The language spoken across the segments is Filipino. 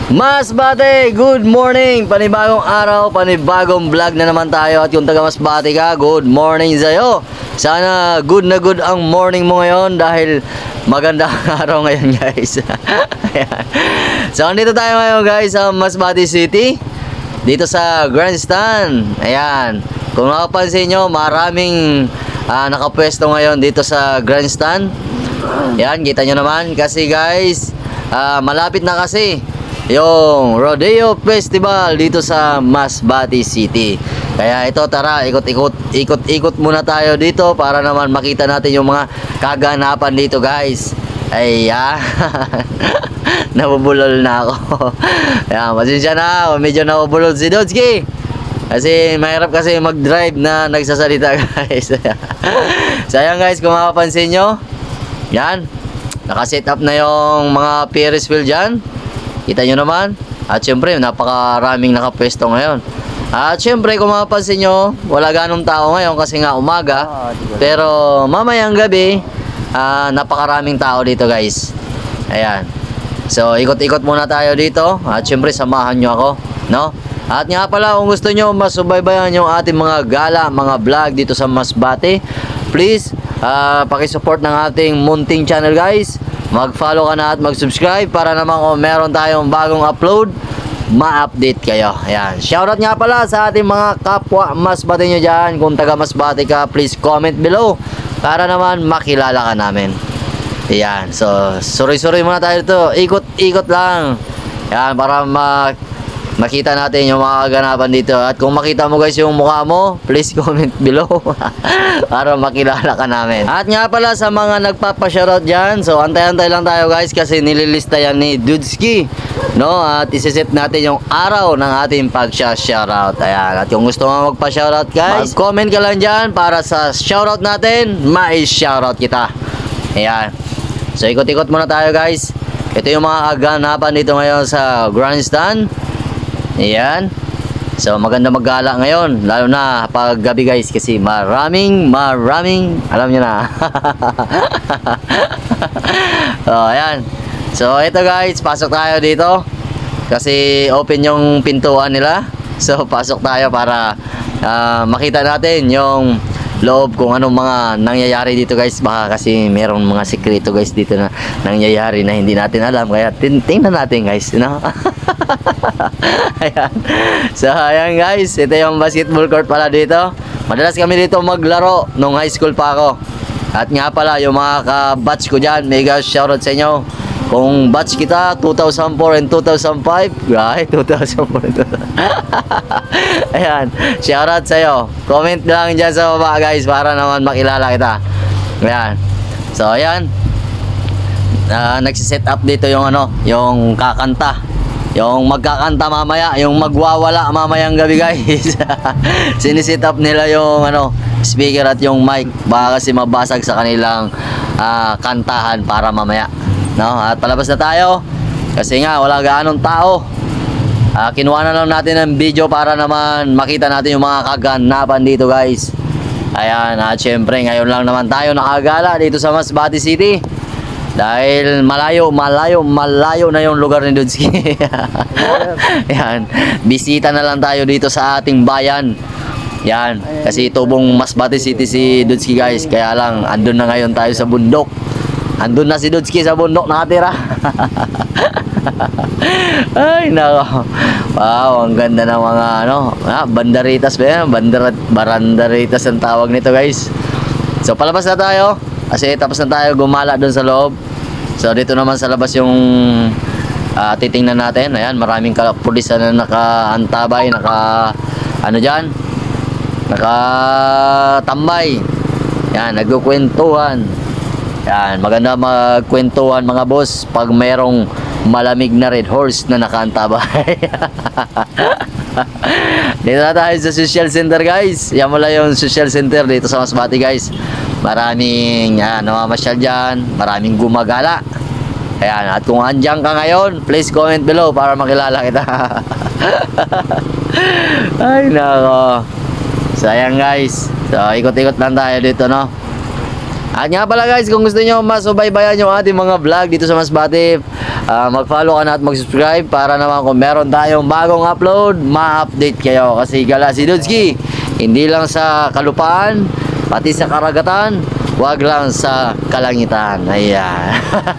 Masbate, good morning! Panibagong araw, panibagong vlog na naman tayo. At yung taga Masbate ka, good morning sa'yo. Sana good na good ang morning mo ngayon dahil maganda ang araw ngayon, guys. Ayan. So, andito tayo ngayon, guys, sa Masbate City. Dito sa Grandstand. Ayan. Kung makapansin nyo, maraming nakapwesto ngayon dito sa Grandstand. Ayan, kita nyo naman. Kasi, guys, malapit na kasi yung Rodeo Festival dito sa Masbate City. Kaya ito, tara, ikot-ikot muna tayo dito para naman makita natin yung mga kaganapan dito, guys. Ayan. Nabubulol na ako. Ayan, pasensya na, medyo nabubulol si Dodski. Kasi mahirap kasi mag-drive na nagsasalita, guys. So ayan, guys, kung makapansin nyo, yan, nakaset up na yung mga Ferris wheel dyan. Kita nyo naman. At syempre, napakaraming nakapwesto ngayon. At syempre, kung mapapansin nyo, wala ganong tao ngayon kasi nga umaga. Pero mamayang gabi, napakaraming tao dito, guys. Ayan. So, ikot-ikot muna tayo dito. At syempre, samahan nyo ako, no? At nga pala, kung gusto nyo masubaybayan yung ating mga gala, mga vlog dito sa Masbate, please, pakisupport ng ating munting channel, guys. Mag-follow ka na at mag-subscribe para naman kung meron tayong bagong upload, ma-update kayo. Ayan. Shoutout nga pala sa ating mga kapwa Masbate nyo dyan. Kung taga Masbate ka, please comment below para naman makilala ka namin. Ayan. So, sorry muna tayo dito. Ikot-ikot lang. Ayan, para makita natin yung mga kaganapan dito. At kung makita mo, guys, yung mukha mo, please comment below para makilala ka namin. At nga pala sa mga nagpapashoutout dyan, so antay-antay lang tayo, guys, kasi nililista yan ni Dudski, no? At isiset natin yung araw ng ating pag-shoutout. Ayan. At kung gusto mo magpa-shoutout, guys, mag-comment ka lang dyan para sa shoutout natin, mai-shoutout kita. Ayan. So ikot-ikot muna tayo, guys. Ito yung mga kaganapan dito ngayon sa Grandstand. Ayan. So maganda maggala ngayon, lalo na pag gabi, guys, kasi maraming alam nyo na. So ayan. So ito, guys, pasok tayo dito kasi open yung pintuan nila. So pasok tayo para makita natin yung loob kung anong mga nangyayari dito, guys. Baka kasi merong mga sekreto, guys, dito na nangyayari na hindi natin alam. Kaya tingnan natin, guys, you know? Ayan. So ayan, guys, ito yung basketball court pala dito. Madalas kami dito maglaro nung high school pa ako. At nga pala yung mga ka-batch ko dyan, mega shoutout sa inyo. Kung batch kita 2004 and 2005, right? 2004 and 2005. Ayan, shoutout sa'yo. Comment lang dyan sa baba, guys, para naman makilala kita. Ayan. So ayan, nagsiset up dito yung yung kakanta, yung magkakanta mamaya, yung magwawala mamayang gabi, guys. Siniset up nila yung speaker at yung mic, baka kasi mabasag sa kanilang kantahan para mamaya, no? At palabas na tayo kasi nga wala gaanong tao. Kinuha na lang natin ng video para naman makita natin yung mga kaganapan dito, guys. Ayan. At syempre ngayon lang naman tayo nakagala dito sa Masbate City dahil malayo na yung lugar ni Dudski. Ayan. Bisita na lang tayo dito sa ating bayan. Yan. Kasi tubong Masbate City si Dudski, guys. Kaya lang andun na ngayon tayo sa bundok. Andun na si Dudski sa bundok nakatira. Ay nako. Wow, ang ganda ng mga banderitas ba yan? Baranderitas ang tawag nito, guys. So palabas na tayo kasi tapos na tayo gumala dun sa loob. So dito naman sa labas yung titingnan natin. Ayan, maraming pulis na nakaantabay, dyan, nakatambay. Yan, nagkukwentuhan. Yan, maganda magkwentuhan, mga boss, pag merong malamig na red horse na nakaantabay. Dito na tayo sa social center, guys. Yan mula yung social center dito sa Masbate, guys. Maraming namamasyal dyan, maraming gumagala. Ayan, at kung andyan ka ngayon, please comment below para makilala kita. Ay nako. So ayan, guys, so ikot-ikot lang tayo dito, no? At nga pala guys, kung gusto nyo masubaybayan yung ating mga vlog dito sa Masbate, mag-follow ka na at mag-subscribe para naman kung meron tayong bagong upload, ma-update kayo. Kasi gala si Dudski, hindi lang sa kalupaan, pati sa karagatan, wag lang sa kalangitan. Ayan.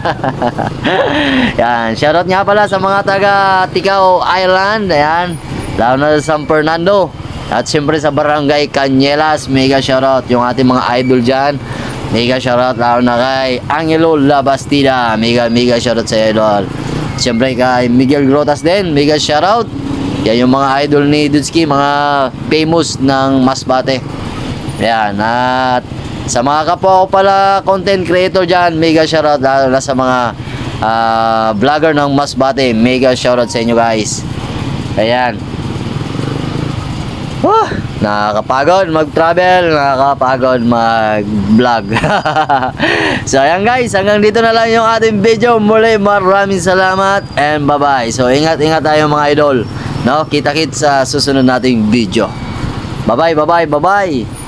Yan. Shoutout nga pala sa mga taga Ticao Island. Ayan. Lalo na sa San Fernando. At siyempre sa Barangay Cañelas, mega shoutout yung ating mga idol dyan. Mega shoutout lalo na kay Angelo Labastida. Mega shoutout sa idol. Siyempre kay Miguel Grotas din. Mega shoutout. Yan yung mga idol ni Dudski, mga famous ng Masbate. Yan. At sa mga kapwa ko pala content creator dyan, mega shoutout lalo na sa mga vlogger ng Masbate. Mega shoutout sa inyo guys. Ayan. Nakakapagod mag-travel, nakakapagod mag-vlog. So ayan guys, hanggang dito na lang yung ating video. Muli maraming salamat and bye-bye. So ingat tayo mga idol, no? Kita-kits sa susunod nating video. Bye-bye.